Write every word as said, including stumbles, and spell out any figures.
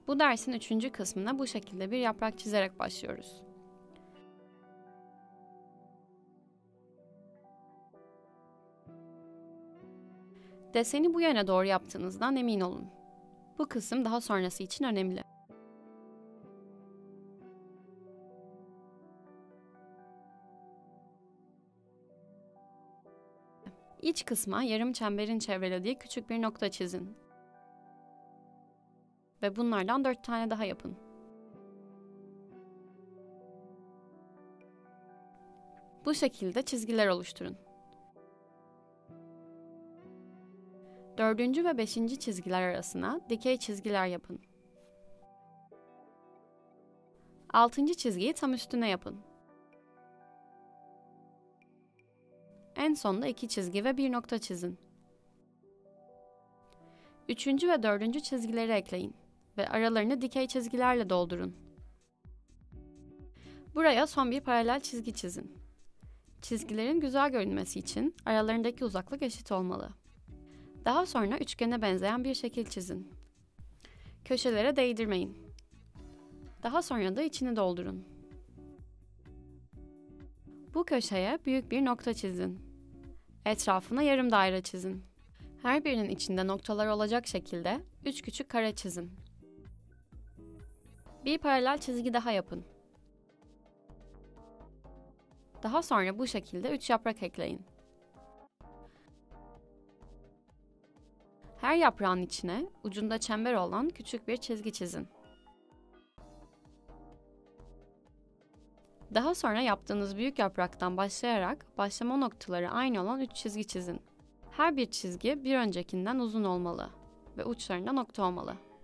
Bu dersin üçüncü kısmına bu şekilde bir yaprak çizerek başlıyoruz. Deseni bu yöne doğru yaptığınızdan emin olun. Bu kısım daha sonrası için önemli. İç kısma yarım çemberin çevrelediği küçük bir nokta çizin. Ve bunlardan dört tane daha yapın. Bu şekilde çizgiler oluşturun. Dördüncü ve beşinci çizgiler arasına dikey çizgiler yapın. Altıncı çizgiyi tam üstüne yapın. En sonda iki çizgi ve bir nokta çizin. Üçüncü ve dördüncü çizgileri ekleyin ve aralarını dikey çizgilerle doldurun. Buraya son bir paralel çizgi çizin. Çizgilerin güzel görünmesi için aralarındaki uzaklık eşit olmalı. Daha sonra üçgene benzeyen bir şekil çizin. Köşelere değdirmeyin. Daha sonra da içini doldurun. Bu köşeye büyük bir nokta çizin. Etrafına yarım daire çizin. Her birinin içinde noktalar olacak şekilde üç küçük kare çizin. Bir paralel çizgi daha yapın. Daha sonra bu şekilde üç yaprak ekleyin. Her yaprağın içine ucunda çember olan küçük bir çizgi çizin. Daha sonra yaptığınız büyük yapraktan başlayarak başlama noktaları aynı olan üç çizgi çizin. Her bir çizgi bir öncekinden uzun olmalı ve uçlarında nokta olmalı.